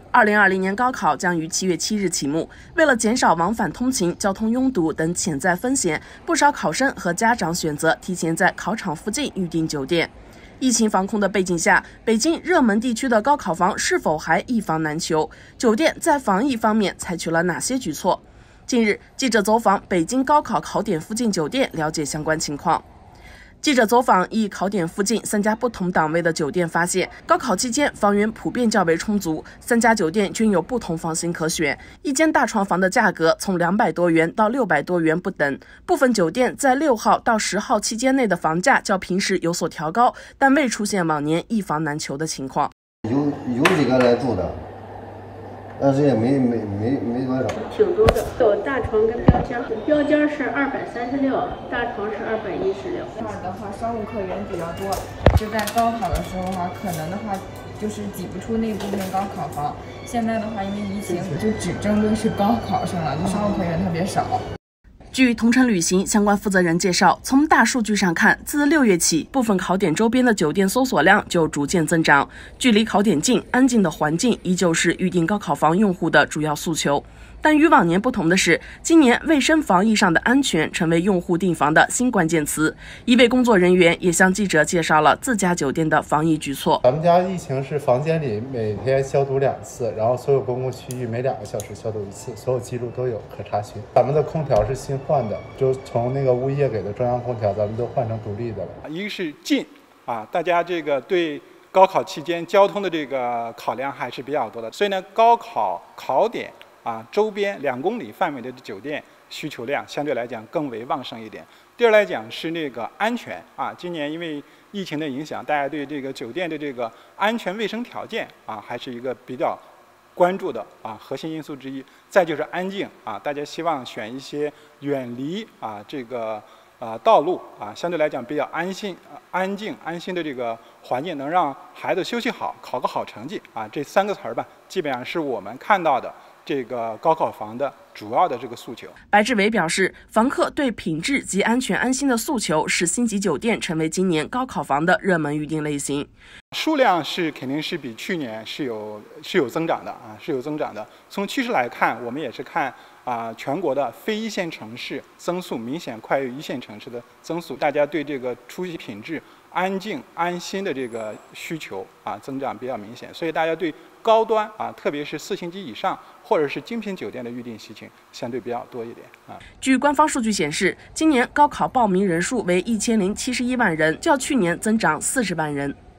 2020年高考将于7月7日启幕，为了减少往返通勤、交通拥堵等潜在风险，不少考生和家长选择提前在考场附近预订酒店。疫情防控的背景下，北京热门地区的高考房是否还一房难求？酒店在防疫方面采取了哪些举措？近日，记者走访北京高考考点附近酒店，了解相关情况。记者走访一考点附近3家不同档位的酒店，发现高考期间房源普遍较为充足，3家酒店均有不同房型可选，一间大床房的价格从200多元到600多元不等。部分酒店在6号到10号期间内的房价较平时有所调高，但未出现往年一房难求的情况。 有几个来住的，但是也没多少， 挺多的。有大床跟标间是236，大床是216。 这样的话，商务客源比较多，就在高考的时候可能的话就是挤不出那部分高考房。现在的话，因为疫情，就只针对是高考生了，就商务客源特别少。 据同程旅行相关负责人介绍，从大数据上看，自6月起，部分考点周边的酒店搜索量就逐渐增长。距离考点近、安静的环境依旧是预订高考房用户的主要诉求。但与往年不同的是，今年卫生防疫上的安全成为用户订房的新关键词。一位工作人员也向记者介绍了自家酒店的防疫举措。 咱们家疫情是房间里每天消毒2次，然后所有公共区域每2个小时消毒1次，所有记录都有可查询。咱们的空调是新换的，就从那个物业给的中央空调，咱们都换成独立的了。 一个是近大家这个对高考期间交通的这个考量还是比较多的，所以呢，高考考点周边2公里范围的酒店需求量相对来讲更为旺盛一点。第二来讲是那个安全今年因为疫情的影响，大家对这个酒店的这个安全卫生条件还是一个比较关注的核心因素之一。再就是安静大家希望选一些远离这个道路相对来讲比较安静安心的这个环境，能让孩子休息好，考个好成绩这3个词儿吧，基本上是我们看到的这个高考房的主要的这个诉求。 白志伟表示，房客对品质及安全安心的诉求使星级酒店成为今年高考房的热门预订类型。 数量肯定是比去年是有增长的是有增长的。从趋势来看，我们也是看全国的非1线城市增速明显快于1线城市的增速，大家对这个出行品质、安静安心的这个需求增长比较明显，所以大家对高端特别是4星级以上或者是精品酒店的预订需求相对比较多一点据官方数据显示，今年高考报名人数为1071万人，较去年增长40万人。